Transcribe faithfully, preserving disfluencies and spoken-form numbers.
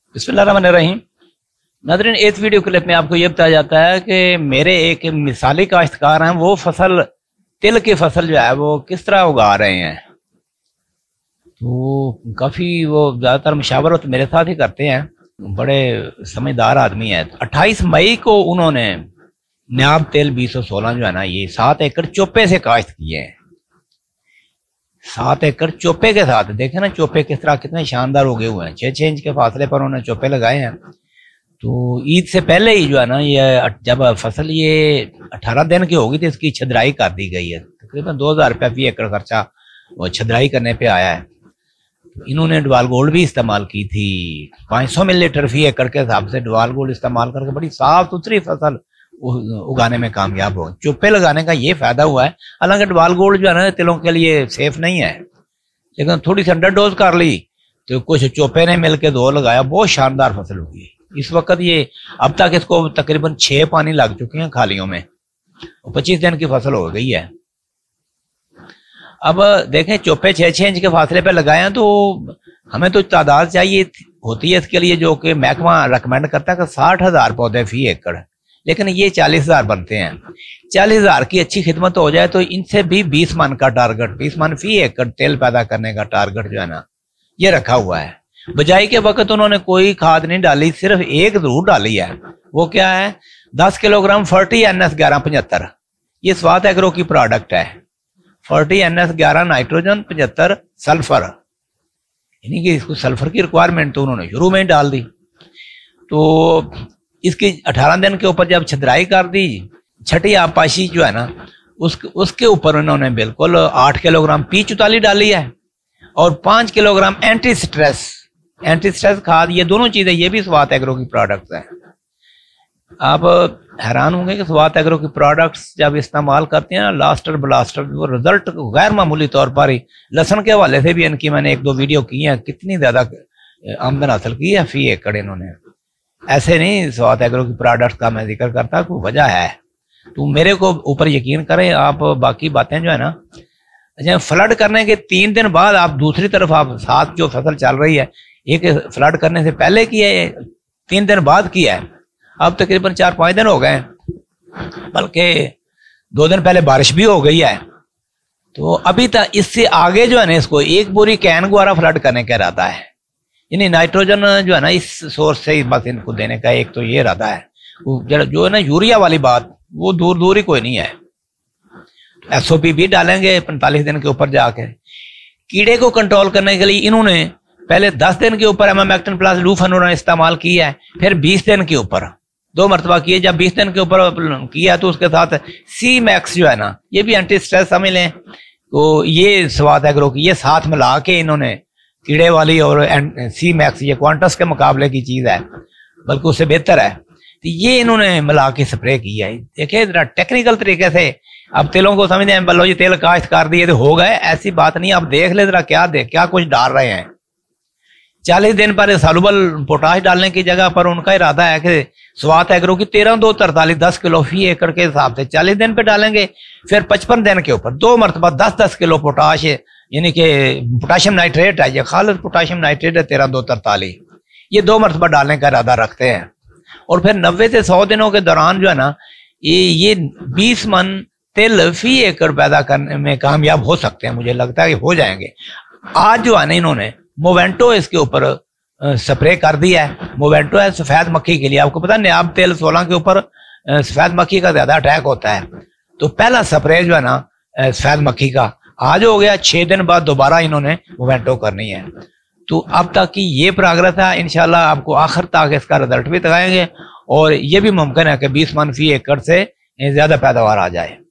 बिस्मिल्लाहिर्रहमानिर्रहीम। नाज़रीन, इस वीडियो क्लिप में आपको ये बताया जाता है कि मेरे एक मिसाली काश्तकार हैं, वो फसल तिल की फसल जो है वो किस तरह उगा रहे हैं। तो काफ़ी वो ज़्यादातर मुशावरत मेरे साथ ही करते हैं, बड़े समझदार आदमी है। अट्ठाईस मई को उन्होंने नायाब तिल बीस सौ सोलह जो है ना, ये सात एकड़ चोपे से काश्त किए हैं। सात एकड़ चोपे के साथ, देखे ना चोपे किस तरह कितने शानदार उगे हुए हैं। छः छः इंच के फासले पर उन्होंने चोपे लगाए हैं। तो ईद से पहले ही जो है ना, ये जब फसल ये अठारह दिन की होगी तो इसकी छदराई कर दी गई है। तकरीबन दो हजार रुपया फी एकड़ खर्चा वो छदराई करने पे आया है। इन्होंने डवाल गोल्ड भी इस्तेमाल की थी, पाँच सौ मिलीलीटर फी एकड़ के हिसाब से डवाल गोल्ड इस्तेमाल करके बड़ी साफ सुथरी फसल उगाने में कामयाब हो। चोपे लगाने का ये फायदा हुआ है। हालांकि डवाल गोल्ड जो है ना तिलों के लिए सेफ नहीं है, लेकिन थोड़ी सी अंडर डोज कर ली तो कुछ चोपे ने मिलकर दो लगाया, बहुत शानदार फसल हुई। इस वक्त ये अब तक इसको तकरीबन छह पानी लग चुके हैं खालियों में, पच्चीस दिन की फसल हो गई है। अब देखें चोपे छः छः इंच के फासले पे लगाए हैं, तो हमें तो तादाद चाहिए होती है इसके लिए जो कि महकमा रिकमेंड करता है कि साठ हजार पौधे फी एकड़, लेकिन ये चालीस हजार बनते हैं। चालीस हजार की अच्छी खिदमत हो जाए तो इनसे भी बीस मन का टारगेट, बीस मन फी एकड़ तेल पैदा करने का टारगेट जो है ना ये रखा हुआ है। बुझाई के वक्त उन्होंने कोई खाद नहीं डाली, सिर्फ एक जरूर डाली है। वो क्या है, दस किलोग्राम फर्टी एन एस ग्यारह पचहत्तर, ये स्वात एग्रो की प्रोडक्ट है। फर्टी एन एस ग्यारह नाइट्रोजन पचहत्तर सल्फर, यानी कि इसको सल्फर की रिक्वायरमेंट तो उन्होंने शुरू में ही डाल दी। तो इसकी अठारह दिन के ऊपर जब छदराई कर दी, छठी आपाशी जो है ना उस उसके ऊपर उन्होंने बिल्कुल आठ किलोग्राम पी चौतालीस डाली है और पाँच kilogram anti stress anti stress खाद, ये दोनों चीजें ये भी स्वात एग्रो की प्रोडक्ट्स हैं। आप हैरान होंगे कि स्वात एग्रो की प्रोडक्ट्स जब इस्तेमाल करते हैं ना, लास्टर ब्लास्टर, वो रिजल्ट गैर मामूली तौर पर ही। लहसुन के हवाले से भी इनकी मैंने एक दो वीडियो की है, कितनी ज्यादा आमदन हासिल की है फी एकड़ इन्होंने। ऐसे नहीं स्वात एग्रो की प्रोडक्ट्स का मैं जिक्र करता, कोई वजह है। तो मेरे को ऊपर यकीन करें आप, बाकी बातें जो है ना, अच्छा फ्लड करने के तीन दिन बाद आप दूसरी तरफ आप साथ जो फसल चल रही है, एक फ्लड करने से पहले किया है, तीन दिन बाद किया है। अब तकरीबन चार पांच दिन हो गए, बल्कि दो दिन पहले बारिश भी हो गई है। तो अभी तक इससे आगे जो है ना, इसको एक बोरी कैन द्वारा फ्लड करने का इरादा है। यानी नाइट्रोजन जो है ना इस सोर्स से बस इनको देने का एक तो ये इरादा है। जो है ना यूरिया वाली बात, वो दूर दूर ही कोई नहीं है। एस ओ पी भी डालेंगे पैंतालीस दिन के ऊपर जाके। कीड़े को कंट्रोल करने के लिए इन्होंने पहले दस दिन के ऊपर एमामेक्टिन प्लस लूफेनोन इस्तेमाल किया है, फिर बीस दिन के ऊपर दो मरतबा किए। जब बीस दिन के ऊपर किया तो उसके साथ सी मैक्स जो है ना, ये भी एंटी स्ट्रेस समझ लें। तो ये स्वात एग्रो की ये साथ मिला के इन्होंने कीड़े वाली और सी मैक्स, ये क्वांटस के मुकाबले की चीज है, बल्कि उससे बेहतर है। तो ये इन्होंने मिला के स्प्रे किया है। देखिए जरा टेक्निकल तरीके से अब तिलों को समझते हैं, बल्लो जी तेल काश्त कर दिए तो हो गए, ऐसी बात नहीं। आप देख ले जरा क्या दे क्या कुछ डाल रहे हैं। चालीस दिन पर सालुबल पोटाश डालने की जगह पर उनका इरादा है कि स्वात एग्रो की तेरह दो तरतालीस दस किलो फी एकड़ के हिसाब से चालीस दिन पे डालेंगे। फिर पचपन दिन के ऊपर दो मरतबा दस दस किलो पोटाश, यानी कि पोटाशियम नाइट्रेट है, ये खालिद पोटाशियम नाइट्रेट है तेरह दो तरतालीस, ये दो मरतबा डालने का इरादा रखते हैं। और फिर नब्बे से सौ दिनों के दौरान जो है ना, ये ये बीस मन तिल फी एकड़ पैदा करने में कामयाब हो सकते हैं। मुझे लगता है कि हो जाएंगे। आज जो है ना इन्होंने मोवेंटो इसके ऊपर स्प्रे कर दिया है। मोवेंटो है सफेद मक्खी के लिए। आपको पता है नायाब तेल सोलह के ऊपर सफेद मक्खी का ज्यादा अटैक होता है। तो पहला स्प्रे जो है ना सफेद मक्खी का आज हो गया, छह दिन बाद दोबारा इन्होंने मोवेंटो करनी है। तो अब तक की ये प्रोग्रेस है। इंशाल्लाह आपको आखिर तक इसका रिजल्ट भी दिखाएंगे और ये भी मुमकिन है कि बीस मन फी एकड़ से ज्यादा पैदावार आ जाए।